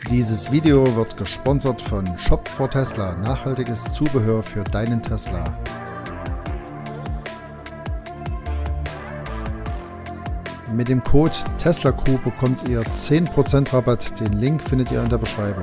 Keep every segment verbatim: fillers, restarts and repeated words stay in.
Dieses Video wird gesponsert von Shop for Tesla, nachhaltiges Zubehör für deinen Tesla. Mit dem Code TESLACREW bekommt ihr zehn Prozent Rabatt. Den Link findet ihr in der Beschreibung.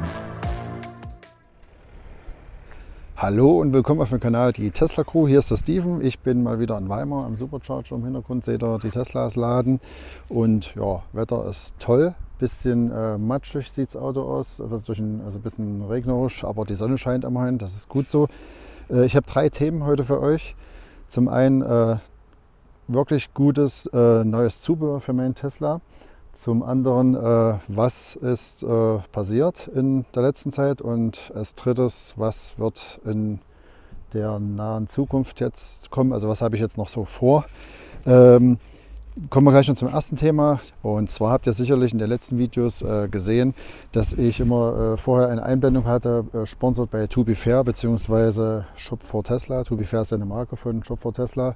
Hallo und willkommen auf dem Kanal die Tesla Crew. Hier ist der Steven. Ich bin mal wieder in Weimar am Supercharger. Im Hintergrund seht ihr die Teslas laden. Und ja, Wetter ist toll. Bisschen äh, matschig sieht das Auto aus. Das ist durch ein, also ein bisschen regnerisch, aber die Sonne scheint immerhin. Das ist gut so. Äh, ich habe drei Themen heute für euch. Zum einen äh, wirklich gutes äh, neues Zubehör für meinen Tesla. Zum anderen, äh, was ist äh, passiert in der letzten Zeit, und als drittes, was wird in der nahen Zukunft jetzt kommen, also was habe ich jetzt noch so vor. Ähm, kommen wir gleich noch zum ersten Thema, und zwar habt ihr sicherlich in den letzten Videos äh, gesehen, dass ich immer äh, vorher eine Einblendung hatte, äh, sponsored bei To Be Fair bzw. Shop for Tesla. To Be Fair ist eine Marke von Shop for Tesla.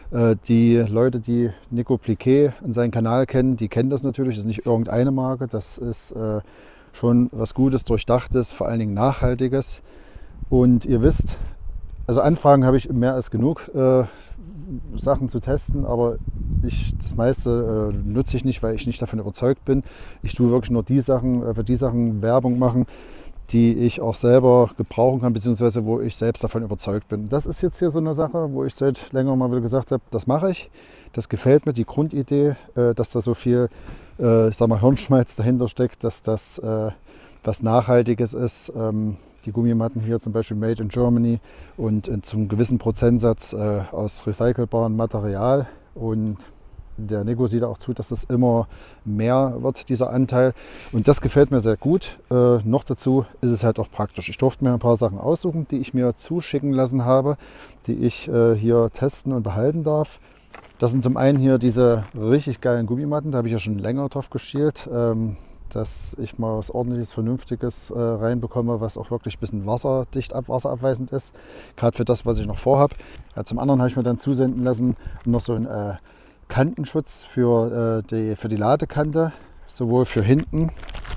Die Leute, die Nico Pliquet in seinem Kanal kennen, die kennen das natürlich. Das ist nicht irgendeine Marke, das ist äh, schon was Gutes, Durchdachtes, vor allen Dingen Nachhaltiges. Und ihr wisst, also Anfragen habe ich mehr als genug, äh, Sachen zu testen, aber ich, das meiste äh, nutze ich nicht, weil ich nicht davon überzeugt bin. Ich tue wirklich nur die Sachen, äh, für die Sachen Werbung machen, die ich auch selber gebrauchen kann, beziehungsweise wo ich selbst davon überzeugt bin. Das ist jetzt hier so eine Sache, wo ich seit längerem mal wieder gesagt habe, das mache ich. Das gefällt mir, die Grundidee, dass da so viel, ich sag mal, Hirnschmalz dahinter steckt, dass das was Nachhaltiges ist. Die Gummimatten hier zum Beispiel Made in Germany und zum gewissen Prozentsatz aus recycelbarem Material, und der Nico sieht auch zu, dass das immer mehr wird, dieser Anteil. Und das gefällt mir sehr gut. Äh, noch dazu ist es halt auch praktisch. Ich durfte mir ein paar Sachen aussuchen, die ich mir zuschicken lassen habe, die ich äh, hier testen und behalten darf. Das sind zum einen hier diese richtig geilen Gummimatten. Da habe ich ja schon länger drauf geschielt, ähm, dass ich mal was Ordentliches, Vernünftiges äh, reinbekomme, was auch wirklich ein bisschen wasserdicht, ab, wasserabweisend ist. Gerade für das, was ich noch vorhabe. Ja, zum anderen habe ich mir dann zusenden lassen noch so ein äh, Kantenschutz für, äh, die, für die Ladekante, sowohl für hinten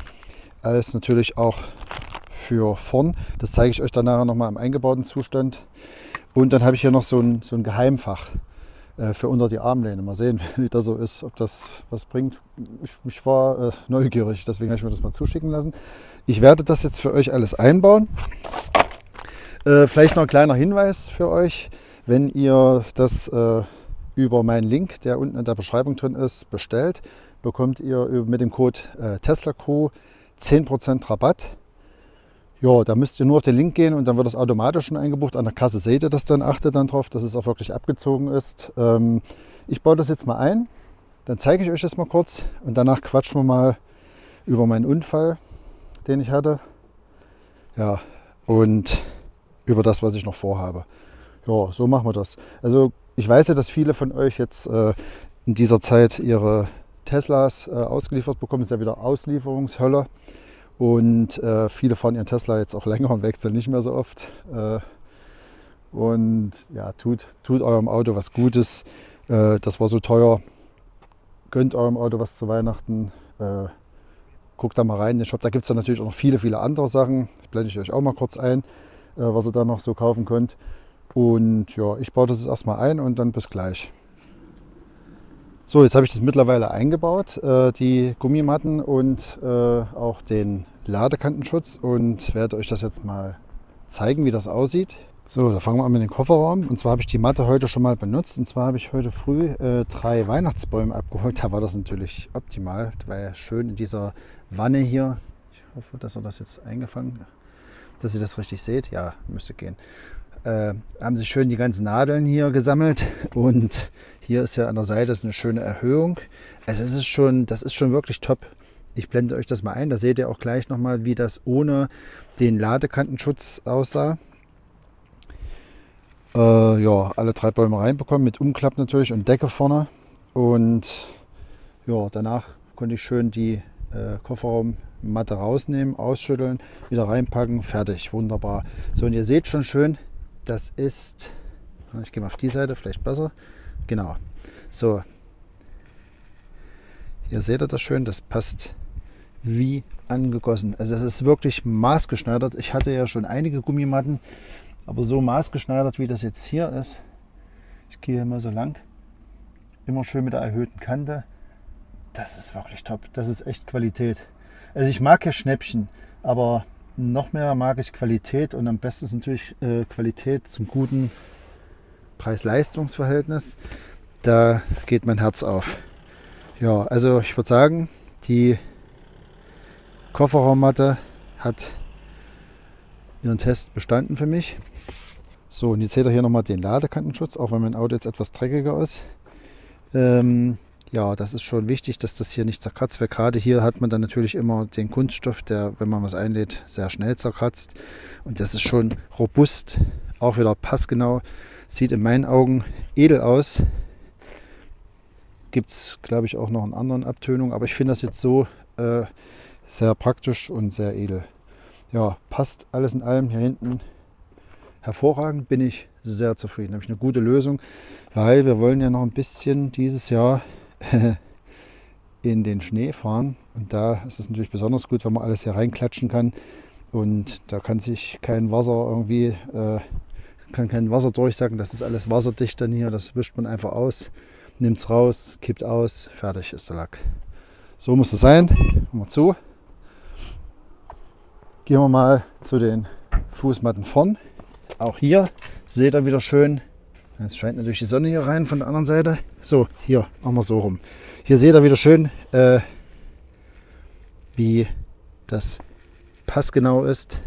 als natürlich auch für vorn. Das zeige ich euch dann nachher nochmal im eingebauten Zustand. Und dann habe ich hier noch so ein, so ein Geheimfach äh, für unter die Armlehne. Mal sehen, wie das so ist, ob das was bringt. Ich, ich war äh, neugierig, deswegen habe ich mir das mal zuschicken lassen. Ich werde das jetzt für euch alles einbauen. Äh, vielleicht noch ein kleiner Hinweis für euch, wenn ihr das äh, über meinen Link, der unten in der Beschreibung drin ist, bestellt, bekommt ihr mit dem Code äh, TESLACREW zehn Prozent Rabatt. Ja, da müsst ihr nur auf den Link gehen und dann wird das automatisch schon eingebucht. An der Kasse seht ihr das dann, achtet dann drauf, dass es auch wirklich abgezogen ist. Ähm, ich baue das jetzt mal ein, dann zeige ich euch das mal kurz und danach quatschen wir mal über meinen Unfall, den ich hatte. Ja, und über das, was ich noch vorhabe. Ja, so machen wir das. Also ich weiß ja, dass viele von euch jetzt äh, in dieser Zeit ihre Teslas äh, ausgeliefert bekommen. Das ist ja wieder Auslieferungshölle. Und äh, viele fahren ihren Tesla jetzt auch länger und wechseln nicht mehr so oft. Äh, und ja, tut, tut eurem Auto was Gutes. Äh, das war so teuer. Gönnt eurem Auto was zu Weihnachten. Äh, guckt da mal rein in den Shop. Da gibt es dann natürlich auch noch viele, viele andere Sachen. Das blende ich euch auch mal kurz ein, äh, was ihr da noch so kaufen könnt. Und ja, ich baue das jetzt erstmal ein und dann bis gleich. So, jetzt habe ich das mittlerweile eingebaut, äh, die Gummimatten und äh, auch den Ladekantenschutz, und werde euch das jetzt mal zeigen, wie das aussieht. So, da fangen wir an mit dem Kofferraum. Und zwar habe ich die Matte heute schon mal benutzt. Und zwar habe ich heute früh äh, drei Weihnachtsbäume abgeholt. Da war das natürlich optimal, weil schön in dieser Wanne hier. Ich hoffe, dass ihr das jetzt eingefangen habt, dass ihr das richtig seht. Ja, müsste gehen. Äh, haben sich schön die ganzen Nadeln hier gesammelt, und hier ist ja an der Seite ist eine schöne Erhöhung. Also es ist schon, das ist schon wirklich top. Ich blende euch das mal ein, da seht ihr auch gleich nochmal, wie das ohne den Ladekantenschutz aussah. Äh, ja, alle drei Bäume reinbekommen, mit Umklapp natürlich und Decke vorne. Und ja, danach konnte ich schön die äh, Kofferraummatte rausnehmen, ausschütteln, wieder reinpacken, fertig, wunderbar. So, und ihr seht schon schön, das ist, ich gehe mal auf die Seite, vielleicht besser, genau, so, hier seht ihr das schön, das passt wie angegossen. Also es ist wirklich maßgeschneidert. Ich hatte ja schon einige Gummimatten, aber so maßgeschneidert, wie das jetzt hier ist. Ich gehe hier mal so lang. Immer schön mit der erhöhten Kante. Das ist wirklich top. Das ist echt Qualität. Also ich mag ja Schnäppchen, aber noch mehr mag ich Qualität und am besten ist natürlich äh, Qualität zum guten Preis-Leistungs-Verhältnis. Da geht mein Herz auf. Ja, also ich würde sagen, die Kofferraummatte hat ihren Test bestanden für mich. So, und jetzt seht ihr hier nochmal den Ladekantenschutz, auch wenn mein Auto jetzt etwas dreckiger ist. Ähm, ja, das ist schon wichtig, dass das hier nicht zerkratzt wird. Gerade hier hat man dann natürlich immer den Kunststoff, der, wenn man was einlädt, sehr schnell zerkratzt. Und das ist schon robust, auch wieder passgenau. Sieht in meinen Augen edel aus. Gibt es, glaube ich, auch noch in anderen Abtönungen. Aber ich finde das jetzt so äh, sehr praktisch und sehr edel. Ja, passt alles in allem hier hinten hervorragend. Bin ich sehr zufrieden. Habe ich eine gute Lösung, weil wir wollen ja noch ein bisschen dieses Jahr in den Schnee fahren. Und da ist es natürlich besonders gut, wenn man alles hier reinklatschen kann. Und da kann sich kein Wasser irgendwie, äh, kann kein Wasser durchsacken. Das ist alles wasserdicht dann hier. Das wischt man einfach aus, nimmt es raus, kippt aus, fertig ist der Lack. So muss es sein. Machen wir zu. Gehen wir mal zu den Fußmatten vorn. Auch hier seht ihr wieder schön. Jetzt scheint natürlich die Sonne hier rein von der anderen Seite. So, hier machen wir so rum. Hier seht ihr wieder schön, äh, wie das passgenau ist.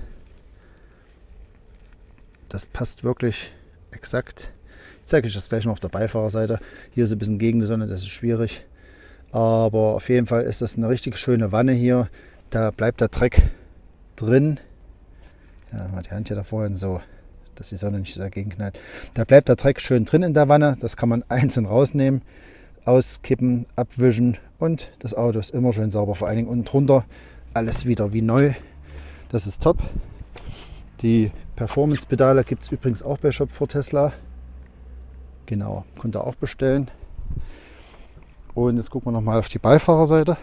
Das passt wirklich exakt. Ich zeige euch das gleich mal auf der Beifahrerseite. Hier ist ein bisschen gegen die Sonne, das ist schwierig. Aber auf jeden Fall ist das eine richtig schöne Wanne hier. Da bleibt der Dreck drin. Ja, mal die Hand hier davor hin, so, dass die Sonne nicht dagegen knallt. Da bleibt der Dreck schön drin in der Wanne. Das kann man einzeln rausnehmen, auskippen, abwischen und das Auto ist immer schön sauber. Vor allen Dingen unten drunter alles wieder wie neu. Das ist top. Die Performance-Pedale gibt es übrigens auch bei Shop for Tesla. Genau, könnt ihr auch bestellen. Und jetzt gucken wir noch mal auf die Beifahrerseite.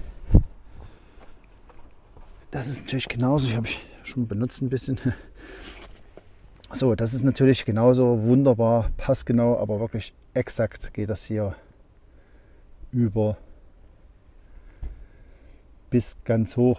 Das ist natürlich genauso, ich habe ich schon benutzt ein bisschen. So, das ist natürlich genauso wunderbar, passgenau, aber wirklich exakt geht das hier über bis ganz hoch.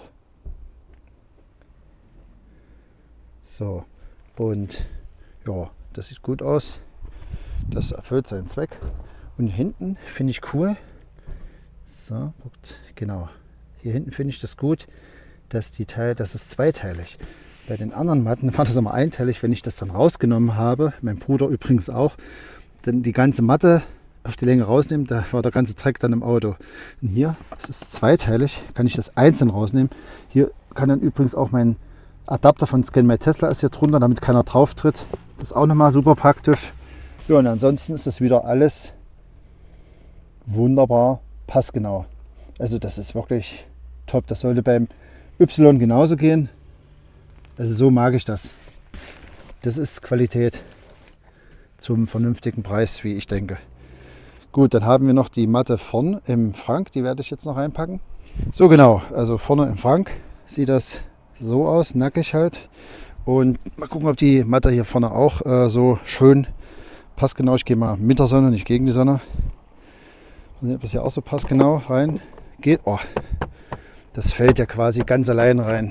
So, und ja, das sieht gut aus. Das erfüllt seinen Zweck. Und hinten finde ich cool. So, guckt, genau. Hier hinten finde ich das gut, dass die Teil, das ist zweiteilig. Bei den anderen Matten war das immer einteilig, wenn ich das dann rausgenommen habe. Mein Bruder übrigens auch. Dann die ganze Matte auf die Länge rausnehmen, da war der ganze Dreck dann im Auto. Und hier, das ist zweiteilig, kann ich das einzeln rausnehmen. Hier kann dann übrigens auch mein Adapter von Scan My Tesla ist hier drunter, damit keiner drauf tritt. Das ist auch nochmal super praktisch. Ja, und ansonsten ist das wieder alles wunderbar passgenau. Also das ist wirklich top. Das sollte beim Y genauso gehen. Also so mag ich das. Das ist Qualität zum vernünftigen Preis, wie ich denke. Gut, dann haben wir noch die Matte vorne im Frank. Die werde ich jetzt noch reinpacken. So genau, also vorne im Frank sieht das so aus, nackig halt. Und mal gucken, ob die Matte hier vorne auch äh, so schön passgenau. Ich gehe mal mit der Sonne, nicht gegen die Sonne. Mal sehen, ob das hier auch so passgenau rein geht. Oh, das fällt ja quasi ganz allein rein.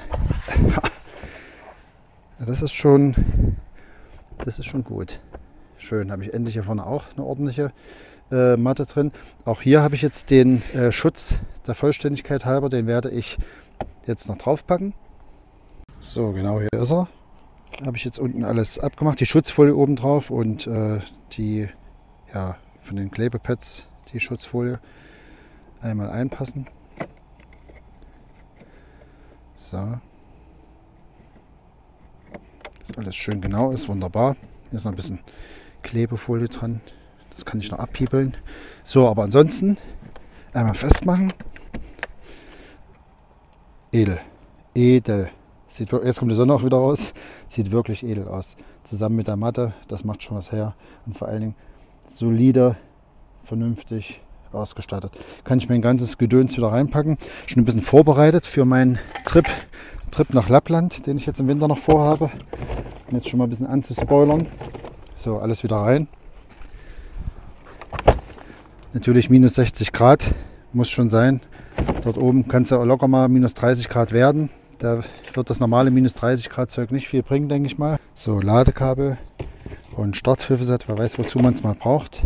Ja, das ist schon, das ist schon gut. Schön, habe ich endlich hier vorne auch eine ordentliche äh, Matte drin. Auch hier habe ich jetzt den äh, Schutz der Vollständigkeit halber, den werde ich jetzt noch drauf packen. So, genau, hier ist er. Habe ich jetzt unten alles abgemacht, die Schutzfolie oben drauf und äh, die, ja, von den Klebepads, die Schutzfolie einmal einpassen. So. Dass alles schön genau ist, wunderbar. Hier ist noch ein bisschen Klebefolie dran. Das kann ich noch abhiebeln. So, aber ansonsten einmal festmachen. Edel. Edel. Sieht, jetzt kommt die Sonne auch wieder raus. Sieht wirklich edel aus. Zusammen mit der Matte, das macht schon was her. Und vor allen Dingen solide, vernünftig ausgestattet. Kann ich mein ganzes Gedöns wieder reinpacken. Schon ein bisschen vorbereitet für meinen Trip, Trip nach Lappland, den ich jetzt im Winter noch vorhabe. Um jetzt schon mal ein bisschen anzuspoilern. So, alles wieder rein. Natürlich minus sechzig Grad muss schon sein. Dort oben kann es ja locker mal minus dreißig Grad werden. Da wird das normale minus dreißig Grad Zeug nicht viel bringen, denke ich mal. So, Ladekabel und Starthilfeset, wer weiß, wozu man es mal braucht.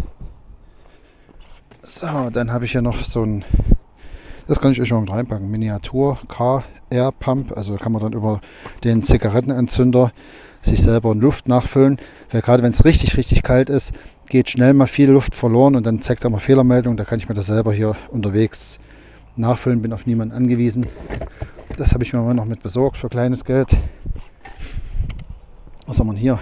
So, dann habe ich hier noch so ein, das kann ich euch mal mit reinpacken, Miniatur Car Air Pump. Also kann man dann über den Zigarettenentzünder sich selber in Luft nachfüllen. Weil gerade wenn es richtig, richtig kalt ist, geht schnell mal viel Luft verloren und dann zeigt er mal Fehlermeldung. Da kann ich mir das selber hier unterwegs nachfüllen, bin auf niemanden angewiesen. Das habe ich mir mal noch mit besorgt für kleines Geld. Was haben wir hier?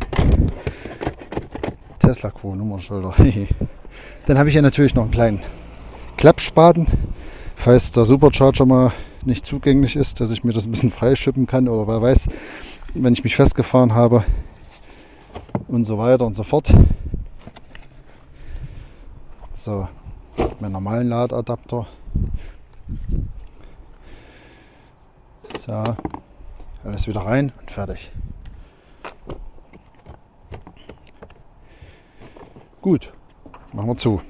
Tesla Crew Nummernschilder. Dann habe ich hier natürlich noch einen kleinen Klappspaten, falls der Supercharger mal nicht zugänglich ist, dass ich mir das ein bisschen freischippen kann oder wer weiß, wenn ich mich festgefahren habe und so weiter und so fort. So, mein normalen Ladadapter. So, alles wieder rein und fertig. Gut, machen wir zu.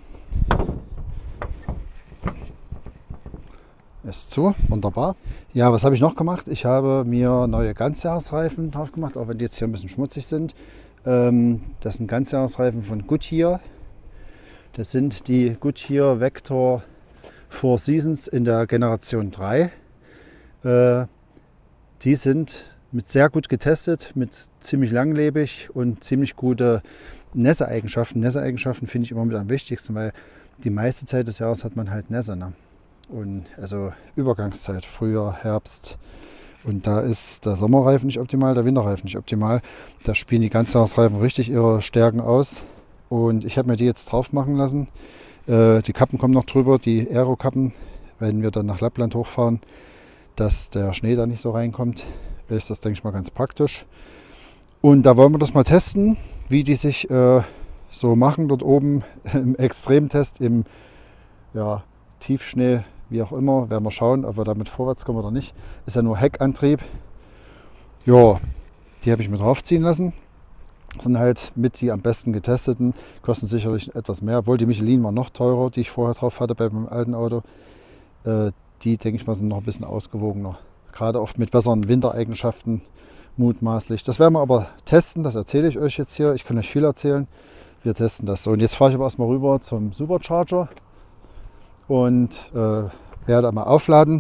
Ist zu, wunderbar. Ja, was habe ich noch gemacht? Ich habe mir neue Ganzjahresreifen drauf gemacht, auch wenn die jetzt hier ein bisschen schmutzig sind. Ähm, das sind Ganzjahresreifen von Goodyear. Das sind die Goodyear Vector Four Seasons in der Generation drei. Äh, die sind mit sehr gut getestet, mit ziemlich langlebig und ziemlich gute Nässe-Eigenschaften. Nässe-Eigenschaften finde ich immer mit am wichtigsten, weil die meiste Zeit des Jahres hat man halt Nässe. Ne? Und also Übergangszeit, Frühjahr, Herbst. Und da ist der Sommerreifen nicht optimal, der Winterreifen nicht optimal. Da spielen die Ganzjahresreifen richtig ihre Stärken aus. Und ich habe mir die jetzt drauf machen lassen. Äh, die Kappen kommen noch drüber, die Aero-Kappen, wenn wir dann nach Lappland hochfahren, dass der Schnee da nicht so reinkommt. Ist das, denke ich mal, ganz praktisch. Und da wollen wir das mal testen, wie die sich äh, so machen dort oben im Extremtest, im ja, Tiefschnee, wie auch immer. Werden wir schauen, ob wir damit vorwärts kommen oder nicht. Ist ja nur Heckantrieb. Ja, die habe ich mir draufziehen lassen. Sind halt mit die am besten getesteten, kosten sicherlich etwas mehr, obwohl die Michelin war noch teurer, die ich vorher drauf hatte bei meinem alten Auto. Äh, die, denke ich mal, sind noch ein bisschen ausgewogener. Gerade oft mit besseren Wintereigenschaften mutmaßlich. Das werden wir aber testen, das erzähle ich euch jetzt hier. Ich kann euch viel erzählen. Wir testen das so. Und jetzt fahre ich aber erstmal rüber zum Supercharger und äh, werde einmal aufladen.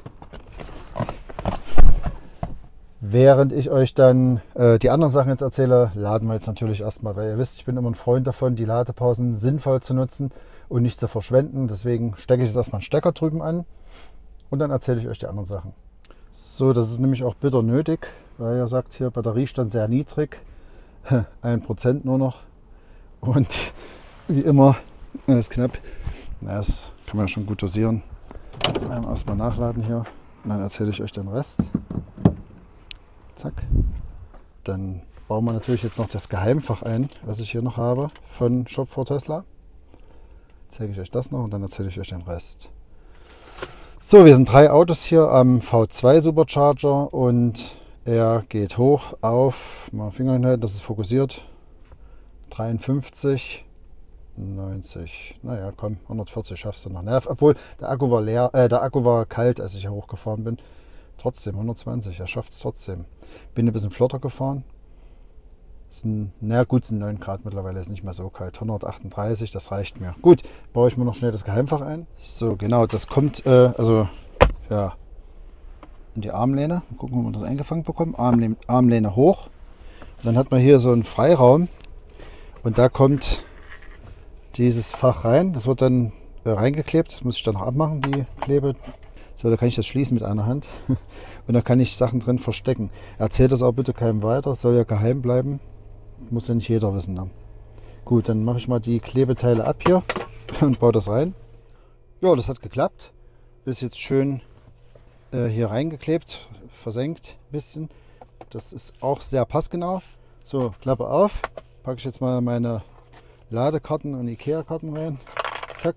Während ich euch dann äh, die anderen Sachen jetzt erzähle, laden wir jetzt natürlich erstmal, weil ihr wisst, ich bin immer ein Freund davon, die Ladepausen sinnvoll zu nutzen und nicht zu verschwenden. Deswegen stecke ich jetzt erstmal einen Stecker drüben an und dann erzähle ich euch die anderen Sachen. So, das ist nämlich auch bitter nötig, weil ihr sagt hier, Batteriestand sehr niedrig, ein Prozent nur noch und wie immer, alles knapp. Na, das kann man schon gut dosieren. Erstmal nachladen hier und dann erzähle ich euch den Rest. Zack. Dann bauen wir natürlich jetzt noch das Geheimfach ein, was ich hier noch habe von Shop for Tesla. Zeige ich euch das noch und dann erzähle ich euch den Rest. So, wir sind drei Autos hier am V zwei Supercharger und er geht hoch auf, mal Finger hinhalten, dass es fokussiert, dreiundfünfzig, neunzig, naja komm, hundertvierzig schaffst du noch. Naja, obwohl der Akku war leer, äh, der Akku war kalt, als ich hier hochgefahren bin. Trotzdem, hundertzwanzig, er schafft es trotzdem. Bin ein bisschen flotter gefahren. Sind, na gut, sind neun Grad mittlerweile, ist nicht mehr so kalt. hundertachtunddreißig, das reicht mir. Gut, baue ich mir noch schnell das Geheimfach ein. So, genau, das kommt, äh, also, ja, in die Armlehne. Mal gucken, ob wir das eingefangen bekommen. Armlehne, Armlehne hoch. Und dann hat man hier so einen Freiraum. Und da kommt dieses Fach rein. Das wird dann äh, reingeklebt. Das muss ich dann noch abmachen, die Klebe. So, da kann ich das schließen mit einer Hand und da kann ich Sachen drin verstecken. Erzählt das auch bitte keinem weiter, soll ja geheim bleiben. Muss ja nicht jeder wissen. Ne? Gut, dann mache ich mal die Klebeteile ab hier und baue das rein. Ja, das hat geklappt. Ist jetzt schön äh, hier reingeklebt, versenkt ein bisschen. Das ist auch sehr passgenau. So, Klappe auf. Packe ich jetzt mal meine Ladekarten und Ikea-Karten rein. Zack,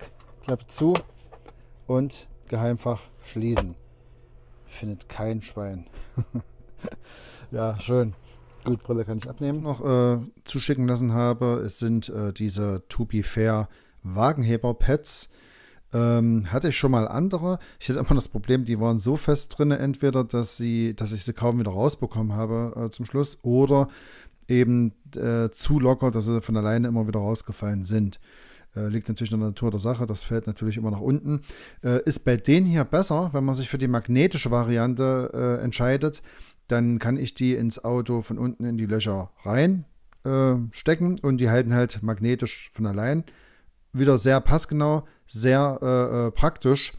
Klappe zu und Geheimfach schließen. Findet kein Schwein. Ja, schön. Gut, Brille kann ich abnehmen. Noch äh, zuschicken lassen habe, es sind äh, diese To Be Fair Wagenheber-Pads. Ähm, hatte ich schon mal andere. Ich hatte immer das Problem, die waren so fest drin, entweder, dass, sie, dass ich sie kaum wieder rausbekommen habe äh, zum Schluss, oder eben äh, zu locker, dass sie von alleine immer wieder rausgefallen sind. Äh, liegt natürlich in der Natur der Sache, das fällt natürlich immer nach unten. Äh, ist bei denen hier besser, wenn man sich für die magnetische Variante äh, entscheidet, dann kann ich die ins Auto von unten in die Löcher rein äh, stecken und die halten halt magnetisch von allein. Wieder sehr passgenau, sehr äh, äh, praktisch.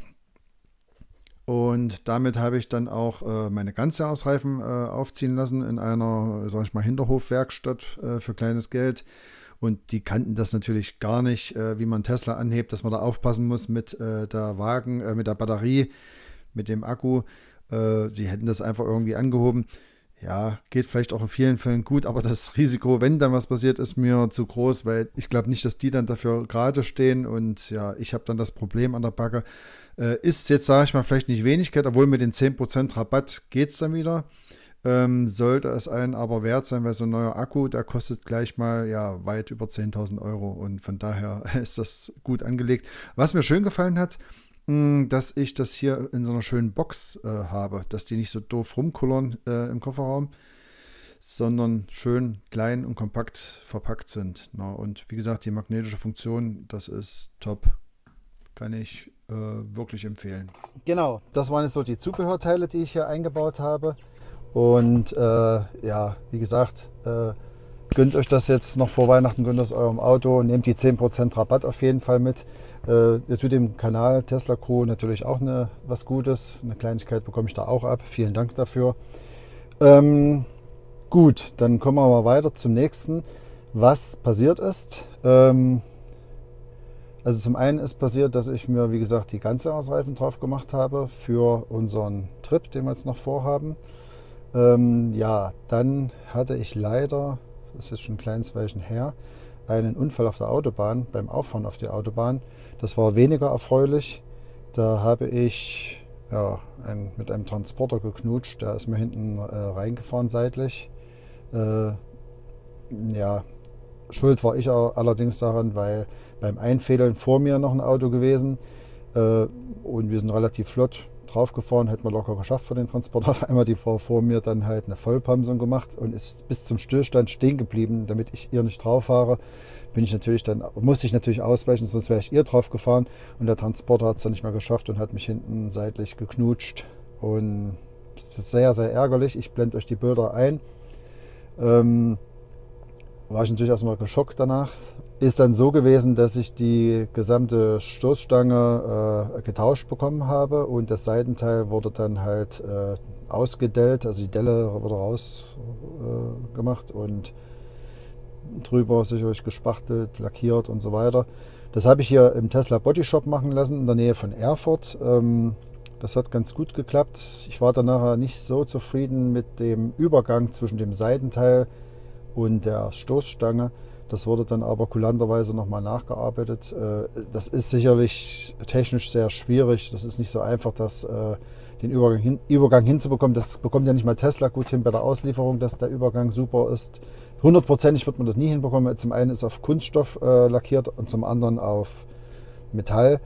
Und damit habe ich dann auch äh, meine Ganzjahresreifen äh, aufziehen lassen in einer, sag ich mal, Hinterhofwerkstatt äh, für kleines Geld. Und die kannten das natürlich gar nicht, äh, wie man Tesla anhebt, dass man da aufpassen muss mit äh, der Wagen, äh, mit der Batterie, mit dem Akku. Äh, die hätten das einfach irgendwie angehoben. Ja, geht vielleicht auch in vielen Fällen gut, aber das Risiko, wenn dann was passiert, ist mir zu groß, weil ich glaube nicht, dass die dann dafür gerade stehen und ja, ich habe dann das Problem an der Backe. Äh, ist jetzt, sage ich mal, vielleicht nicht Wenigkeit, obwohl mit den zehn Prozent Rabatt geht es dann wieder. Ähm, sollte es einen aber wert sein, weil so ein neuer Akku, der kostet gleich mal ja weit über zehntausend Euro und von daher ist das gut angelegt. Was mir schön gefallen hat, dass ich das hier in so einer schönen Box äh, habe, dass die nicht so doof rumkullern äh, im Kofferraum, sondern schön klein und kompakt verpackt sind. Na, und wie gesagt, die magnetische Funktion, das ist top. Kann ich äh, wirklich empfehlen. Genau, das waren jetzt so die Zubehörteile, die ich hier eingebaut habe. Und äh, ja, wie gesagt, äh, gönnt euch das jetzt noch vor Weihnachten, gönnt das eurem Auto, nehmt die zehn Prozent Rabatt auf jeden Fall mit. Äh, ihr tut dem Kanal Tesla Crew natürlich auch eine, was Gutes. Eine Kleinigkeit bekomme ich da auch ab. Vielen Dank dafür. Ähm, gut, dann kommen wir mal weiter zum nächsten. Was passiert ist. Ähm, also zum einen ist passiert, dass ich mir, wie gesagt, die Ganzjahresreifen drauf gemacht habe für unseren Trip, den wir jetzt noch vorhaben. Ähm, ja, dann hatte ich leider, das ist jetzt schon ein kleines Weilchen her, einen Unfall auf der Autobahn, beim Auffahren auf die Autobahn. Das war weniger erfreulich. Da habe ich ja, ein, mit einem Transporter geknutscht, der ist mir hinten äh, reingefahren seitlich. Äh, ja, schuld war ich allerdings daran, weil beim Einfädeln vor mir noch ein Auto gewesen äh, und wir sind relativ flott draufgefahren, hätten wir locker geschafft für den Transporter. Auf einmal die Frau vor mir dann halt eine Vollbremsung gemacht und ist bis zum Stillstand stehen geblieben, damit ich ihr nicht drauf fahre. Bin ich natürlich dann, musste ich natürlich ausweichen, sonst wäre ich ihr drauf gefahren und der Transporter hat es dann nicht mehr geschafft und hat mich hinten seitlich geknutscht. Und das ist sehr, sehr ärgerlich. Ich blende euch die Bilder ein. Ähm, war ich natürlich erstmal geschockt danach. Ist dann so gewesen, dass ich die gesamte Stoßstange äh, getauscht bekommen habe und das Seitenteil wurde dann halt äh, ausgedellt, also die Delle wurde rausgemacht äh, und drüber sicherlich gespachtelt, lackiert und so weiter. Das habe ich hier im Tesla Body Shop machen lassen in der Nähe von Erfurt. Ähm, das hat ganz gut geklappt. Ich war dann nachher nicht so zufrieden mit dem Übergang zwischen dem Seitenteil und der Stoßstange. Das wurde dann aber kulanterweise nochmal nachgearbeitet. Das ist sicherlich technisch sehr schwierig. Das ist nicht so einfach, das, den Übergang, hin, Übergang hinzubekommen. Das bekommt ja nicht mal Tesla gut hin bei der Auslieferung, dass der Übergang super ist. Hundertprozentig wird man das nie hinbekommen. Zum einen ist auf Kunststoff lackiert und zum anderen auf Metall.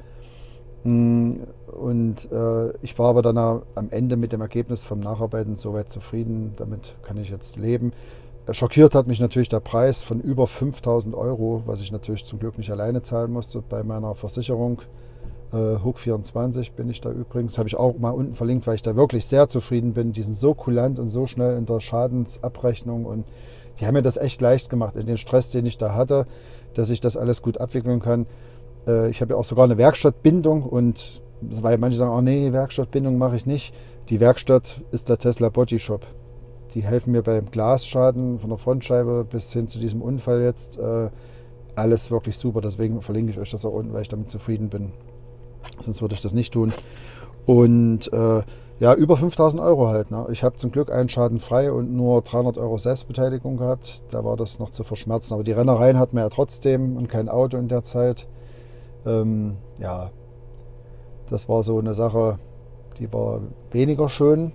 Und äh, ich war aber dann am Ende mit dem Ergebnis vom Nacharbeiten soweit zufrieden. Damit kann ich jetzt leben. Schockiert hat mich natürlich der Preis von über fünftausend Euro, was ich natürlich zum Glück nicht alleine zahlen musste bei meiner Versicherung. Äh, Hook vierundzwanzig bin ich da übrigens. Habe ich auch mal unten verlinkt, weil ich da wirklich sehr zufrieden bin. Die sind so kulant und so schnell in der Schadensabrechnung und die haben mir das echt leicht gemacht in den Stress, den ich da hatte, dass ich das alles gut abwickeln kann. Äh, ich habe ja auch sogar eine Werkstattbindung und weil manche sagen, oh nee, Werkstattbindung mache ich nicht. Die Werkstatt ist der Tesla Body Shop. Die helfen mir beim Glasschaden von der Frontscheibe bis hin zu diesem Unfall jetzt. Äh, alles wirklich super. Deswegen verlinke ich euch das auch unten, weil ich damit zufrieden bin. Sonst würde ich das nicht tun. Und äh, ja, über fünftausend Euro halt. Ne? Ich habe zum Glück einen Schaden frei und nur dreihundert Euro Selbstbeteiligung gehabt. Da war das noch zu verschmerzen. Aber die Rennereien hatten wir ja trotzdem und kein Auto in der Zeit. Ähm, ja, Das war so eine Sache, die war weniger schön.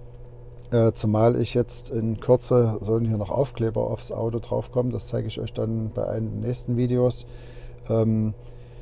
Äh, zumal ich jetzt in Kürze sollen hier noch Aufkleber aufs Auto draufkommen. Das zeige ich euch dann bei einem der nächsten Videos. Ähm,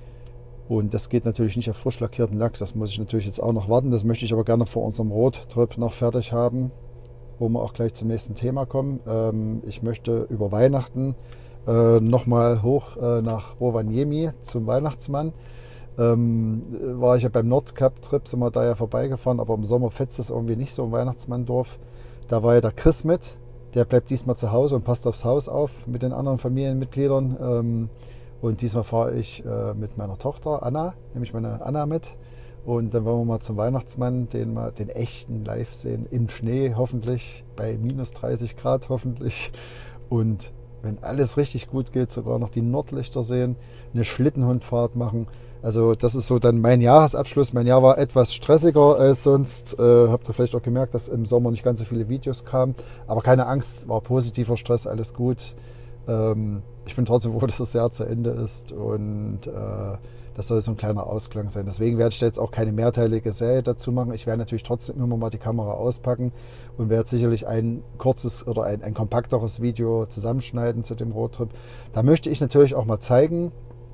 und das geht natürlich nicht auf frisch lackierten Lack. Das muss ich natürlich jetzt auch noch warten. Das möchte ich aber gerne vor unserem Roadtrip noch fertig haben, wo wir auch gleich zum nächsten Thema kommen. Ähm, ich möchte über Weihnachten äh, nochmal hoch äh, nach Rovaniemi zum Weihnachtsmann. Ähm, war ich ja beim Nordkap-Trip, sind wir da ja vorbeigefahren, aber im Sommer fetzt es irgendwie nicht so im Weihnachtsmanndorf. Da war ja der Chris mit, der bleibt diesmal zu Hause und passt aufs Haus auf mit den anderen Familienmitgliedern. Ähm, und diesmal fahre ich äh, mit meiner Tochter Anna, nehme ich meine Anna mit. Und dann wollen wir mal zum Weihnachtsmann den, mal, den echten live sehen, im Schnee hoffentlich, bei minus dreißig Grad hoffentlich. Und wenn alles richtig gut geht, sogar noch die Nordlichter sehen, eine Schlittenhundfahrt machen. Also das ist so dann mein Jahresabschluss. Mein Jahr war etwas stressiger als sonst. Äh, habt ihr vielleicht auch gemerkt, dass im Sommer nicht ganz so viele Videos kamen. Aber keine Angst, war positiver Stress, alles gut. Ähm, ich bin trotzdem froh, dass das Jahr zu Ende ist und äh, das soll so ein kleiner Ausklang sein. Deswegen werde ich da jetzt auch keine mehrteilige Serie dazu machen. Ich werde natürlich trotzdem immer mal die Kamera auspacken und werde sicherlich ein kurzes oder ein, ein kompakteres Video zusammenschneiden zu dem Roadtrip. Da möchte ich natürlich auch mal zeigen,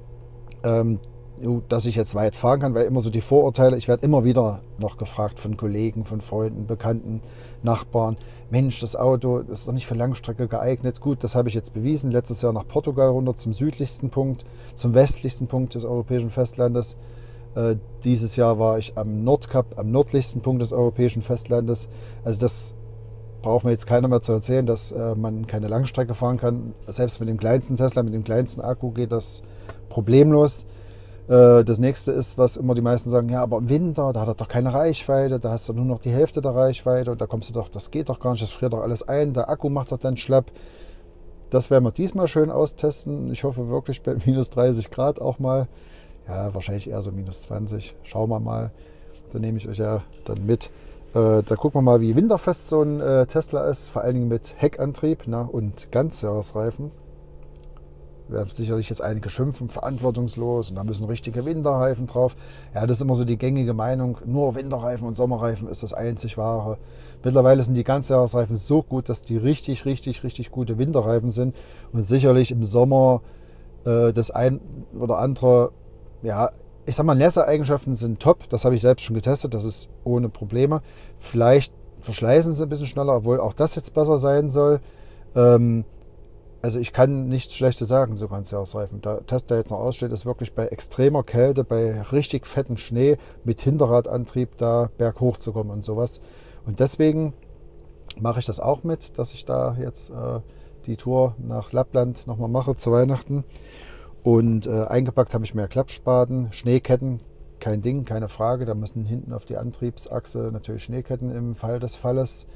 ähm, dass ich jetzt weit fahren kann, weil immer so die Vorurteile, ich werde immer wieder noch gefragt von Kollegen, von Freunden, Bekannten, Nachbarn, Mensch, das Auto ist doch nicht für Langstrecke geeignet. Gut, das habe ich jetzt bewiesen, letztes Jahr nach Portugal runter zum südlichsten Punkt, zum westlichsten Punkt des europäischen Festlandes. Äh, dieses Jahr war ich am Nordkap, am nördlichsten Punkt des europäischen Festlandes. Also das braucht mir jetzt keiner mehr zu erzählen, dass äh, man keine Langstrecke fahren kann. Selbst mit dem kleinsten Tesla, mit dem kleinsten Akku geht das problemlos. Das nächste ist, was immer die meisten sagen, ja, aber im Winter, da hat er doch keine Reichweite, da hast du nur noch die Hälfte der Reichweite und da kommst du doch, das geht doch gar nicht, das friert doch alles ein, der Akku macht doch dann schlapp. Das werden wir diesmal schön austesten. Ich hoffe wirklich bei minus dreißig Grad auch mal. Ja, wahrscheinlich eher so minus zwanzig. Schauen wir mal. Da nehme ich euch ja dann mit. Äh, da gucken wir mal, wie winterfest so ein äh, Tesla ist, vor allen Dingen mit Heckantrieb, na, und Ganzjahresreifen. Werden sicherlich jetzt einige schimpfen, verantwortungslos und da müssen richtige Winterreifen drauf. Ja, das ist immer so die gängige Meinung, nur Winterreifen und Sommerreifen ist das einzig wahre. Mittlerweile sind die Ganzjahresreifen so gut, dass die richtig, richtig, richtig gute Winterreifen sind und sicherlich im Sommer äh, das ein oder andere, ja, ich sag mal, Nässe-Eigenschaften sind top, das habe ich selbst schon getestet, das ist ohne Probleme. Vielleicht verschleißen sie ein bisschen schneller, obwohl auch das jetzt besser sein soll. Ähm, Also ich kann nichts Schlechtes sagen, so Ganzjahresreifen. Der Test, der jetzt noch aussteht, ist wirklich bei extremer Kälte, bei richtig fetten Schnee mit Hinterradantrieb da berghoch zu kommen und sowas. Und deswegen mache ich das auch mit, dass ich da jetzt äh, die Tour nach Lappland nochmal mache zu Weihnachten. Und äh, eingepackt habe ich mehr Klappspaten, Schneeketten, kein Ding, keine Frage. Da müssen hinten auf die Antriebsachse natürlich Schneeketten im Fall des Falles.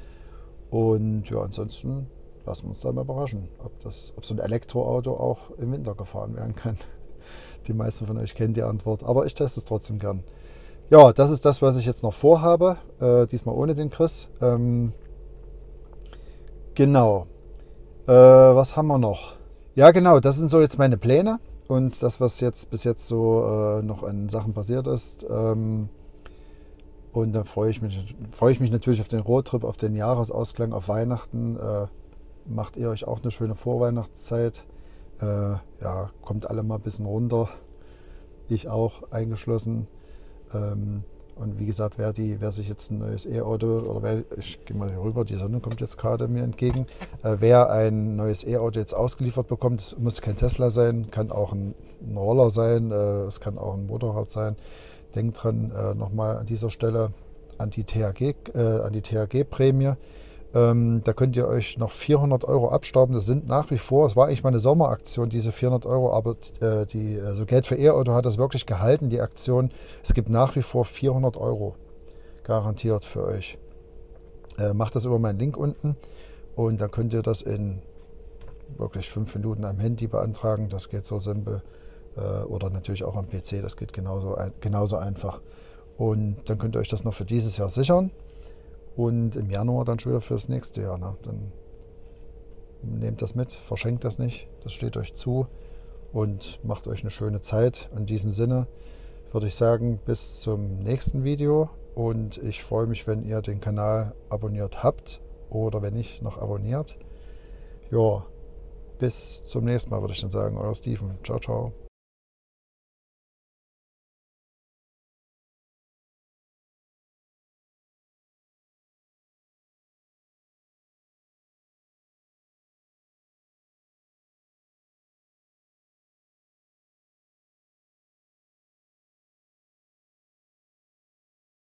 Und ja, ansonsten lassen wir uns da mal überraschen, ob, das, ob so ein Elektroauto auch im Winter gefahren werden kann. Die meisten von euch kennen die Antwort, aber ich teste es trotzdem gern. Ja, das ist das, was ich jetzt noch vorhabe, äh, diesmal ohne den Chris. Ähm, genau. Äh, was haben wir noch? Ja, genau, das sind so jetzt meine Pläne und das, was jetzt bis jetzt so äh, noch an Sachen passiert ist. Ähm, und dann freue ich mich, freue ich mich natürlich auf den Roadtrip, auf den Jahresausklang, auf Weihnachten. Äh, Macht ihr euch auch eine schöne Vorweihnachtszeit. Äh, ja, kommt alle mal ein bisschen runter. Ich auch eingeschlossen. Ähm, und wie gesagt, wer, die, wer sich jetzt ein neues E-Auto, oder wer, ich gehe mal hier rüber, die Sonne kommt jetzt gerade mir entgegen. Äh, wer ein neues E-Auto jetzt ausgeliefert bekommt, muss kein Tesla sein, kann auch ein, ein Roller sein, äh, es kann auch ein Motorrad sein. Denkt dran, äh, nochmal an dieser Stelle an die T H G, äh, an die T H G-Prämie. Ähm, da könnt ihr euch noch vierhundert Euro abstauben. Das sind nach wie vor, es war eigentlich mal eine Sommeraktion, diese vierhundert Euro, aber äh, die, also Geld für E-Auto hat das wirklich gehalten, die Aktion. Es gibt nach wie vor vierhundert Euro garantiert für euch. Äh, macht das über meinen Link unten und dann könnt ihr das in wirklich fünf Minuten am Handy beantragen. Das geht so simpel. Äh, oder natürlich auch am P C, das geht genauso, ein, genauso einfach. Und dann könnt ihr euch das noch für dieses Jahr sichern. Und im Januar dann schon wieder für das nächste Jahr. Ne? Dann nehmt das mit, verschenkt das nicht, das steht euch zu und macht euch eine schöne Zeit. In diesem Sinne würde ich sagen, bis zum nächsten Video. Und ich freue mich, wenn ihr den Kanal abonniert habt oder wenn nicht, noch abonniert. Ja, bis zum nächsten Mal, würde ich dann sagen. Euer Steven. Ciao, ciao.